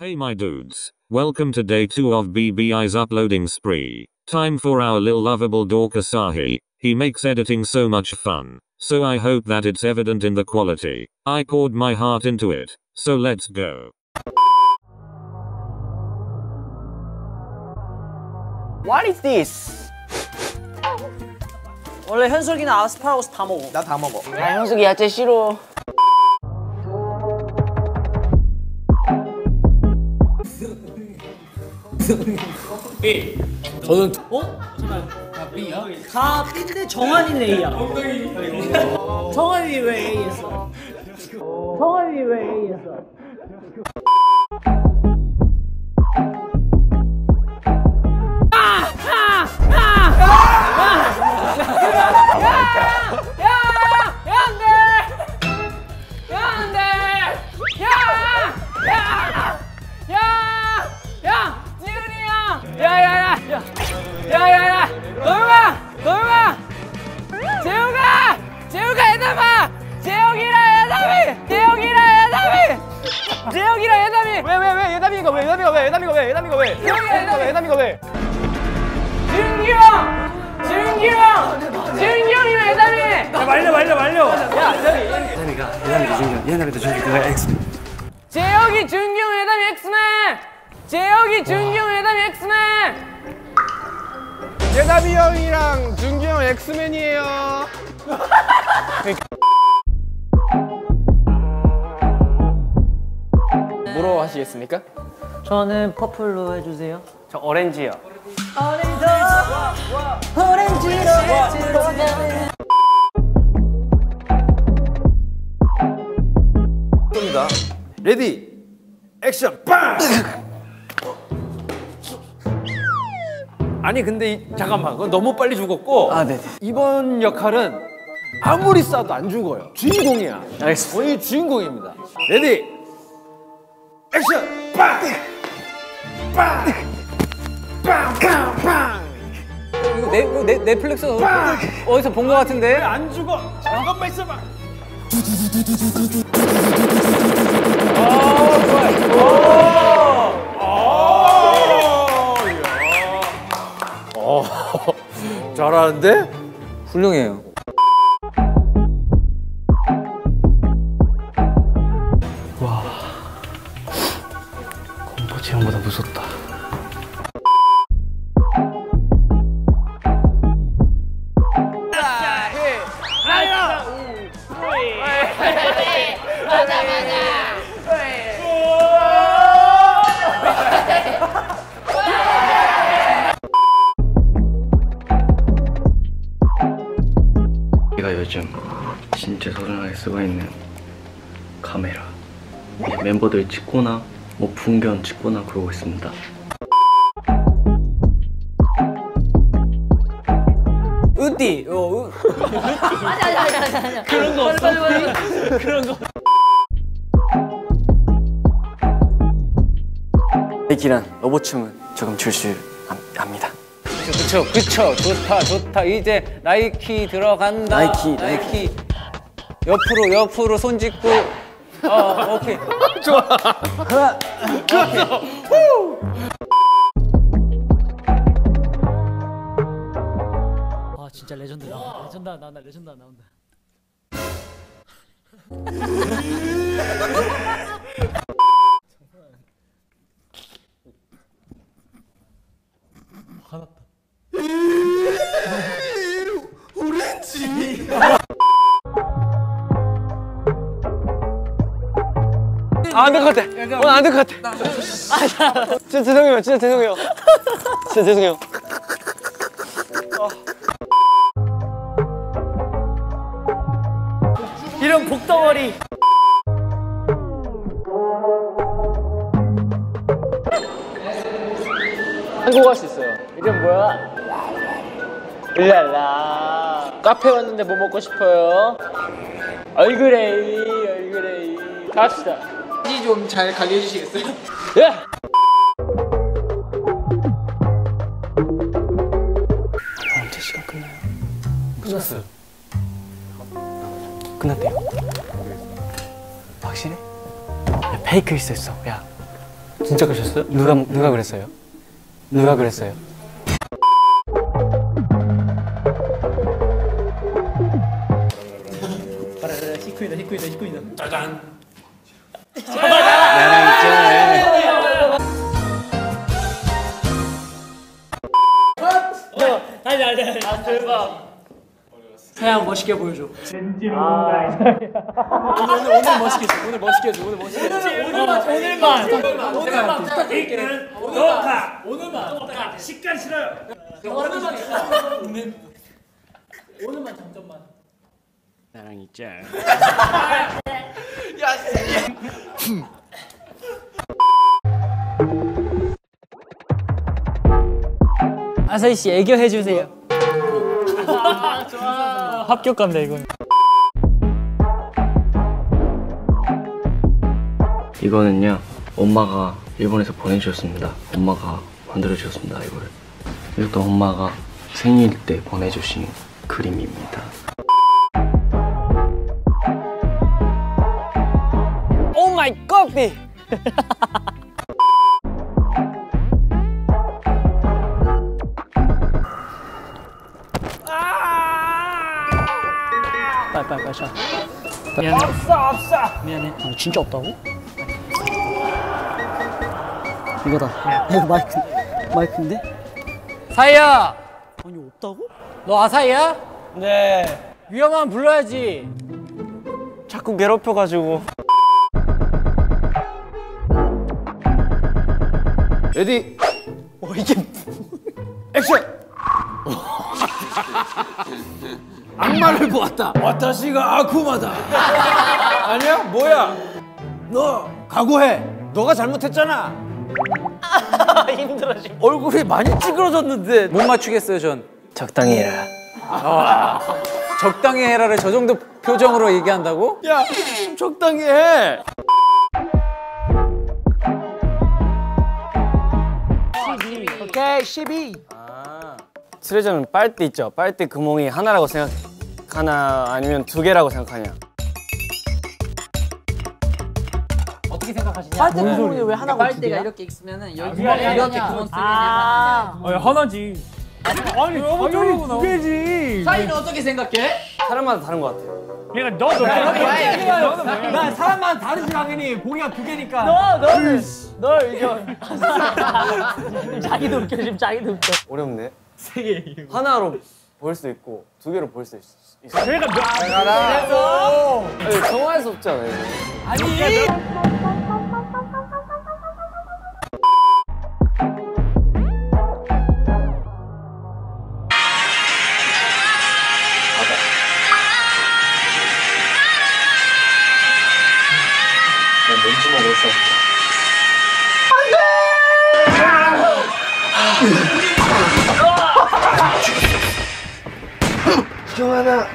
Hey my dudes, welcome to day 2 of BBI's uploading spree. Time for our lil lovable dork Asahi. He makes editing so much fun, so I hope that it's evident in the quality. I poured my heart into it, so let's go. What is this? 원래 현석이는 아스파라거스 다 먹어. 나 다 먹어. 아, 현석이 야채 싫어. B. 저는 잠깐. 다 B야? 다 B인데 정한이는 A야. 정한이 왜 A였어? 정한이 왜 A였어? 재혁이랑 예담이 왜 예담이가 왜 준기 형이랑 예담이 야 말려 예담이도 준기가 엑스맨 재혁이 준기 형 예담이 엑스맨 예담이 형이랑 준기 형 엑스맨이에요. 뭐로 하시겠습니까? 저는 퍼플로 해주세요. 저 오렌지요. 오렌지로 입니다. 레디 액션 빵! 아니 근데 잠깐만 그건 너무 빨리 죽었고 네네. 이번 역할은 아무리 싸도 안 죽어요. 주인공이야. 알겠습니다. 거의 주인공입니다. 레디 액션 빵! 빵! 빵! 이거 넷플릭스 어디서 본 것 같은데? 안 죽어. 잠깐만 있어봐. 잘하는데? 훌륭해요. 공포 체험보다 무섭다. 제가 요즘 진짜 소중하게 쓰고 있는 카메라 멤버들 찍거나 뭐 풍경 찍거나 그러고 있습니다. 으띠 맞아 그런 거 없어. 그런 거 기란 로봇춤은 조금 출 수 압니다. 그쵸 좋다 이제 나이키 들어간다. 나이키 옆으로 손 짚고 오케이 좋아. 하나 좋았어. 아 진짜 레전드 나온다. 화났다. 오렌지. 안 될 것 같아. 오늘 안 될 것 같아. 진짜 죄송해요. 이런 복덩어리. 한국 할 수 있어요. 이름 뭐야? 랄라. 카페 왔는데 뭐 먹고 싶어요? 얼그레이. 갑시다. 좀 잘 관리해 주시겠어요? 예. 언제 시간 끝나요? 끝났어요. 끝났대요. 확실해? 야, 페이크 있었어. 야, 진짜 그러셨어요? 누가 그랬어요? 누가 그랬어요? 그냥 멋있게 보여줘. 오늘만 부탁드릴게. 오늘만 시간 싫어요. 오늘만 점점만. 나랑 있자. 아사히 씨 애교해 주세요. 좋아. 합격감다 이건. 이거는요 엄마가 일본에서 보내주셨습니다. 엄마가 만들어주셨습니다. 이거를. 이것도 엄마가 생일 때 보내주신 그림입니다. 오 마이 갓! 빨리 차. 미안해. 없어. 미안해. 진짜 없다고? 이거다. 이거 마이크인데? 사이야. 아니 없다고? 너 아사히야? 네. 위험하면 불러야지. 자꾸 괴롭혀가지고. 레디 이게 액션. 악마를 보았다. 와타시가 아쿠마다. 아니야? 뭐야? 너 각오해. 너가 잘못했잖아. 힘들어 지금. 얼굴이 많이 찌그러졌는데. 못 맞추겠어요 전. 적당히 해라. 적당히 해라를 저 정도 표정으로 얘기한다고? 야, 좀 적당히 해. 오케이 12. 트레저는 빨대 있죠? 빨대 구멍이 하나라고 생각하나 아니면 두 개라고 생각하냐? 어떻게 생각하시냐? 빨대 구멍이 왜 하나고 두 빨대가 개야? 이렇게 있으면은 여기 이렇게 구멍 쓰게 되면 하나지. 아니 당연히 두 개지. 사이는 어떻게 생각해? 사람마다 다른 것 같아요. 그러니까 나 사람만 다르지 당연히. 보기가 두 개니까. 너 의견. 자기도 웃겨 지금 자기도 웃겨. 어렵네. 세 개. 하나로 볼 수 있고 두 개로 볼 수 있어. 그러니까 그래서 아니, 정할 수 없잖아요. 아니. 왠지 먹었어. 정하나.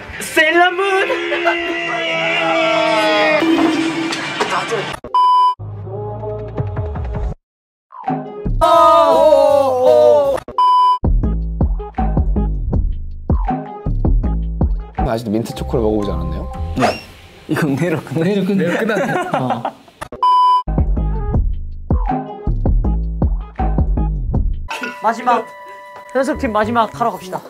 아직도 민트 초코를 먹어보지 않았나요? 이건 내로 끝났다. 마지막 현석팀 마지막 타러 갑시다.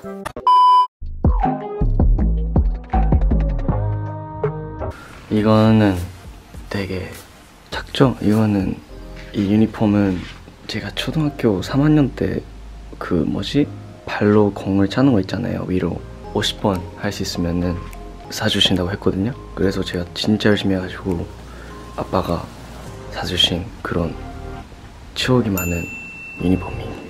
이거는 되게 작죠? 이거는 이 유니폼은 제가 초등학교 3학년 때 그 뭐지? 발로 공을 차는 거 있잖아요. 위로 50번 할 수 있으면은 사주신다고 했거든요. 그래서 제가 진짜 열심히 해가지고 아빠가 사주신 그런 추억이 많은 유니폼입니다.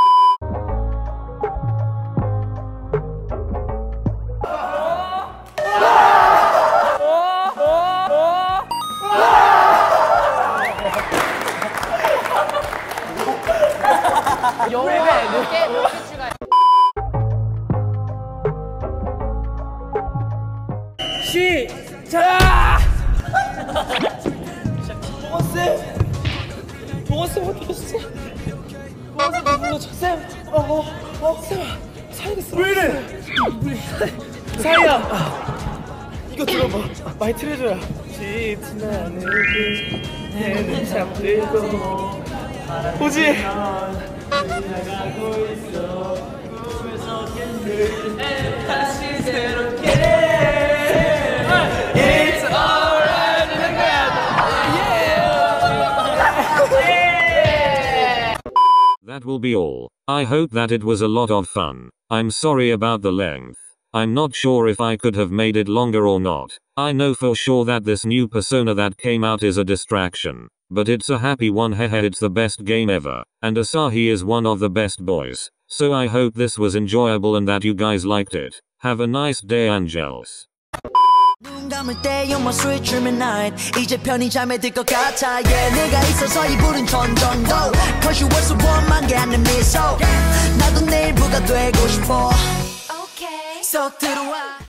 이거 들어봐. 많이 틀어줘야. 짙은 하늘을 해는 잠들고 오지. That will be all. I hope that it was a lot of fun. I'm sorry about the length. I'm not sure if I could have made it longer or not. I know for sure that this new Persona that came out is a distraction. But it's a happy one, hehe, it's the best game ever. And Asahi is one of the best boys. So I hope this was enjoyable and that you guys liked it. Have a nice day, Angels. 눈 감을 때 you're my sweet dreaming night 이제 편히 잠에 들 것 같아 yeah 내가 있어서 이 불은 천정도 Cause you were so 원만게 하는 미소 나도 내일 부가 되고 싶어 속 들어와